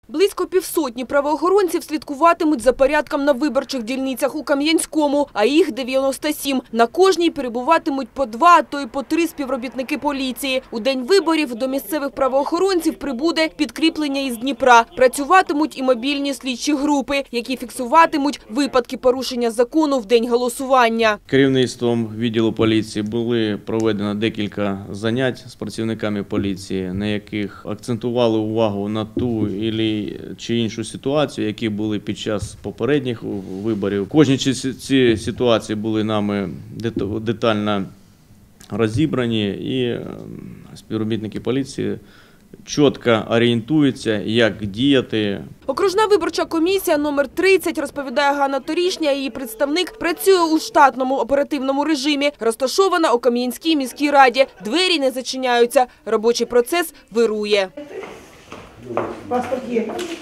Близько півсотні правоохоронців слідкуватимуть за порядком на виборчих дільницях у Кам'янському, а їх 97. На кожній перебуватимуть по 2, а то й по 3 співробітники поліції. У день виборів до місцевих правоохоронців прибуде підкріплення із Дніпра. Працюватимуть і мобільні слідчі групи, які фіксуватимуть випадки порушення закону в день голосування. Керівництвом відділу поліції були проведено декілька занять з працівниками поліції, на яких акцентували увагу на ту чи іншу ситуацію, які були під час попередніх виборів. Кожні ці ситуації були нами детально розібрані, і співробітники поліції чітко орієнтуються, як діяти. Окружна виборча комісія номер 30, розповідає Ганна Торішня, її представник, працює у штатному оперативному режимі, розташована у Кам'янській міській раді. Двері не зачиняються, робочий процес вирує. Паспорт є.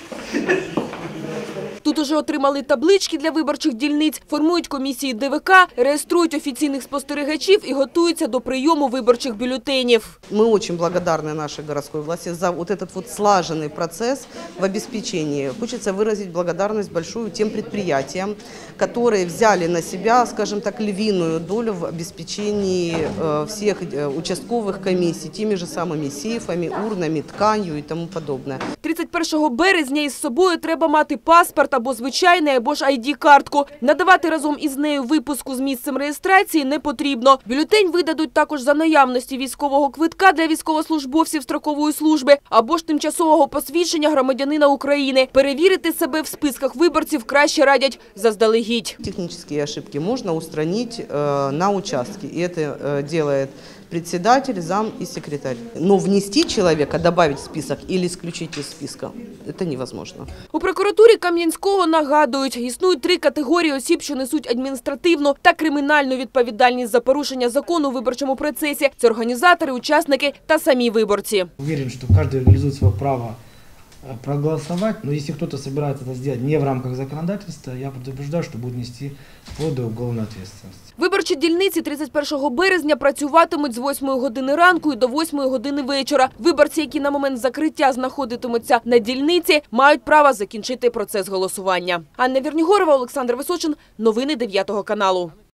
Тут уже отримали таблички для виборчих дільниць, формують комісії ДВК, реєструють офіційних спостерігачів і готуються до прийому виборчих бюлетенів. Мы очень благодарны нашей городской власти за вот этот вот слаженный процесс в обеспечении. Хочется выразить благодарность большую тем предприятиям, которые взяли на себя, скажем так, львиную долю в обеспечении всех участковых комиссий, теми же самыми сейфами, урнами, тканью и тому подобное. 31 березня із собою треба мати паспорт або звичайний, або ж ID-картку. Надавати разом із нею випуску з місцем реєстрації не потрібно. Бюлетень видадуть також за наявності військового квитка для військовослужбовців строкової служби або ж тимчасового посвідчення громадянина України. Перевірити себе в списках виборців краще радять заздалегідь. Технические ошибки можно устранить на участке, и это делает председатель, зам и секретарь. Но внести человека, добавить в список или исключить из списка – это невозможно. У прокуратурі Кам'янського нагадують, існують 3 категорії осіб, що несуть адміністративну та кримінальну відповідальність за порушення закону у виборчому процесі. Це організатори, учасники та самі виборці. Уверен, что каждый реализует свое право проголосовать, но если кто-то собирается это сделать не в рамках законодательства, я предупреждаю, что будет нести вплоть до уголовной ответственности. Виборчі дільниці 31 березня працюватимуть з 8 години ранку і до 8 години вечора. Виборці, які на момент закриття знаходитимуться на дільниці, мають право закінчити процес голосування. Анна Вернігорова, Олександр Височин. Новини 9 каналу.